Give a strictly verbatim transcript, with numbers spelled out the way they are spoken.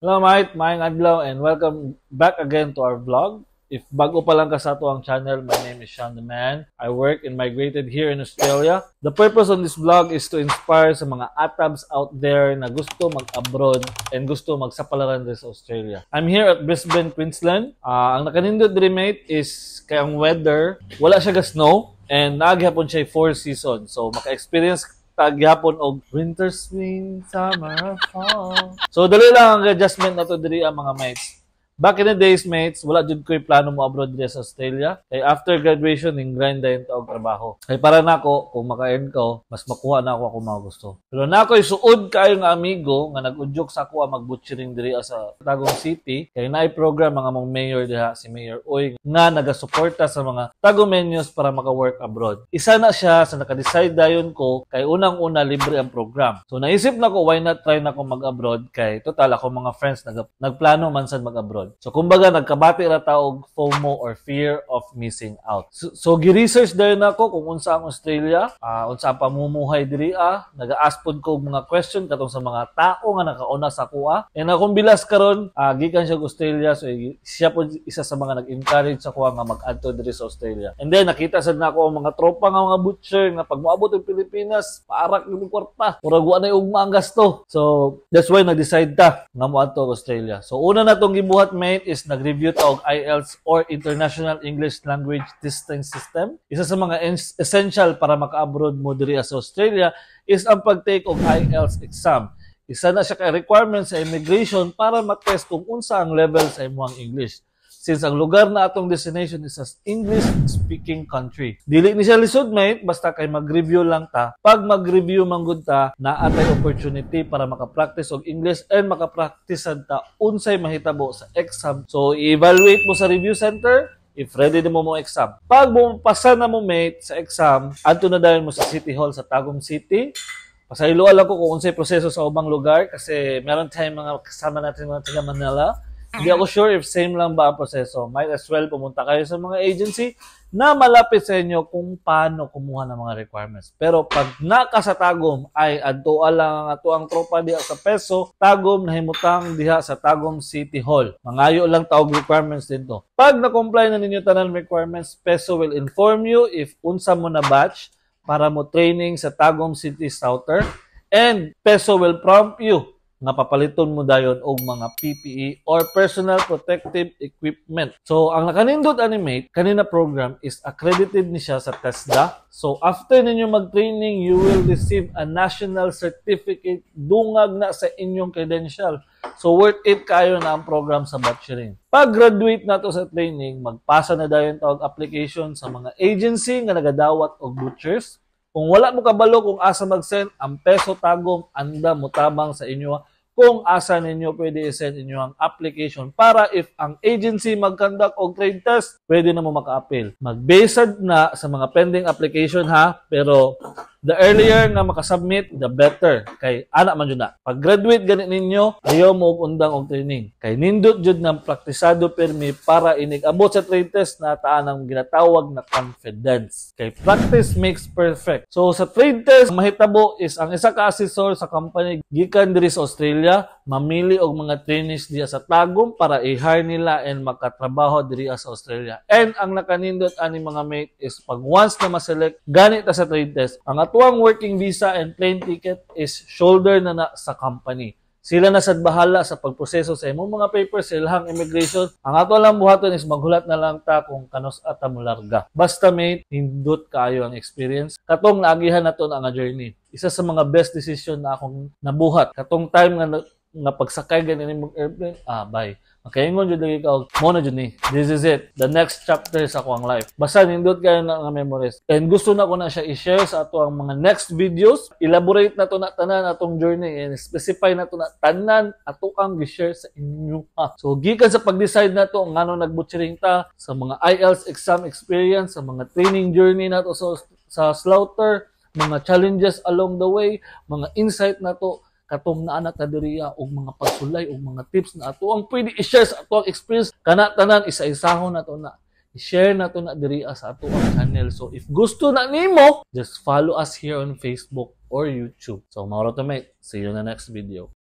Hello mate, maayong adlaw and welcome back again to our vlog. If bago pa lang ka sa ato ang channel, my name is Sean the Man. I work and migrated here in Australia. The purpose on this vlog is to inspire sa mga atabs out there na gusto mag-abroad and gusto magsapalaran din sa Australia. I'm here at Brisbane, Queensland. Uh, ang nakanindot diri mate is kay ang weather, wala siya ga snow and naghapon siya four season. So maka-experience tagyapon og winter, spring, summer, fall. So dali lang ang adjustment nato diri ang mga mates. Back in the days, mates, wala jud ko'y plano mo abroad diri sa Australia. Kay after graduation, ning grind dayon ta og trabaho. Kay para nako, kung maka-earn ko, mas makuha na ako ako mga gusto. Pero nako'y suod kayo nga amigo nga nag-udyok sa ako ang mag-butchering diri sa Tagum City. Kay naay program mga mong mayor diha, si Mayor Oy, nga nagasuporta sa mga Tagumeños para maka-work abroad. Isa na siya sa naka-decide dayon ko kay unang-una libre ang program. So naisip na ko, why not try na ko mag-abroad? Kay total ako mga friends nag nagplano man sad mag-abroad. So kumbaga nagkabati ra ta og FOMO or fear of missing out. So, so gi-research dayon nako kung unsa ang Australia, uh, unsa ang pamumuhay diri ah, naga-ask pod ko mga question katong sa mga tao nga nakauna sa kuha. And akong bilas karon, uh, gikan siya og Australia, so siya pod isa sa mga nag-encourage sa kuha nga mag-adto diri sa Australia. And then nakita sad nako ang mga tropa nga mga butcher nga pag moabot ang Pilipinas, parak yung kwarta, murag wa na ugma ang gasto. So that's why nag-decide ta nga moadto og Australia. So una natong gibuhat mate is nag-review ta og I E L T S or International English Language Testing System. Isa sa mga essential para maka-abroad mo diri sa Australia is ang pag-take og I E L T S exam. Isa na siya ka requirement sa immigration para ma-test kung unsa ang level sa imong English. Since ang lugar na atong destination is as English-speaking country. Dili ni siya lisod, mate, basta kay mag-review lang ta. Pag mag-review manggod ta, naatay opportunity para maka-practice og English and maka-practice ta unsay mahitabo sa exam. So, i-evaluate mo sa review center if ready na mo mo exam. Pag mo pasa na mo, mate, sa exam, adto na dayon mo sa City Hall sa Tagum City. Pasaylo lang ko kung unsay proseso sa ubang lugar kasi meron tayong mga kasama natin mga taga Manila. Hindi ako sure if same lang ba ang proseso. Might as well pumunta kayo sa mga agency na malapit sa inyo kung paano kumuha ng mga requirements. Pero pag naka sa Tagum ay adtoa lang ang ato ang tropa diha sa Peso, Tagum nahimutang diha sa Tagum City Hall. Mangayo lang taog requirements dito. Pag na-comply na ninyo tanan requirements, Peso will inform you if unsa mo na batch para mo training sa Tagum City Souther and Peso will prompt you nga papaliton mo dayon og mga P P E or personal protective equipment. So ang nakanindot animate kanina program is accredited ni siya sa TESDA. So after ninyo mag-training, you will receive a national certificate dungag na sa inyong credential. So worth it kayo na ang program sa butchering. Pag graduate nato sa training, magpasa na dayon ta og application sa mga agency nga nagadawat og butchers. Kung wala mo kabalo kung asa mag-send, ang Peso Tagum anda mutabang sa inyo kung asa ninyo pwede i-send inyo ang application para if ang agency mag-conduct og trade test, pwede na mo maka-appeal. Mag-based na sa mga pending application ha, pero the earlier nga makasubmit, the better. Kay ana man jud na. Pag graduate ganit ninyo, ayaw mo og undang og training. Kay nindot jud ng praktisado permi para inig-abot sa trade test na taan ang ginatawag na confidence. Kay practice makes perfect. So sa trade test, mahitabo is ang isa ka assessor sa company gikan diri sa Australia mamili og mga trainees diya sa Tagum para i-hire nila and makatrabaho diri sa Australia. And ang nakanindot ani mga mate is pag once na ma-select ganit sa trade test, ang atuang working visa and plane ticket is shoulder na na sa company. Sila na sad bahala sa pagproseso sa imong mga papers sa ilahang immigration. Ang ato lang buhaton is maghulat na lang ta kung kanos ata mo larga. Basta mate, hindot kaayo ang experience. Katong naagihan nato na nga journey. Isa sa mga best decision na akong nabuhat. Katong time nga nga pagsakay ganin mong airplane, ah bye. Makaingon jud lagi ka, mo na jud ni. This is it. The next chapter sa akong life. Basta nindot kayo na nga memories. And gusto na ko na siya i-share sa ato ang mga next videos. Elaborate na to na tanan atong journey and specify na to na tanan ato ang gi-share sa inyo. Ha. So gikan sa pag-decide na to ngano nagbutchering ta sa mga I E L T S exam experience, sa mga training journey na to sa sa slaughter, mga challenges along the way, mga insight na to katong naa na ta diriya og mga pagsulay og mga tips na ato ang pwede i-share sa ato ang experience kana tanan isa-isahon na to na i-share na to na diriya sa ato ang channel. So if gusto na nimo, just follow us here on Facebook or YouTube. So mao ra to mate, see you in the next video.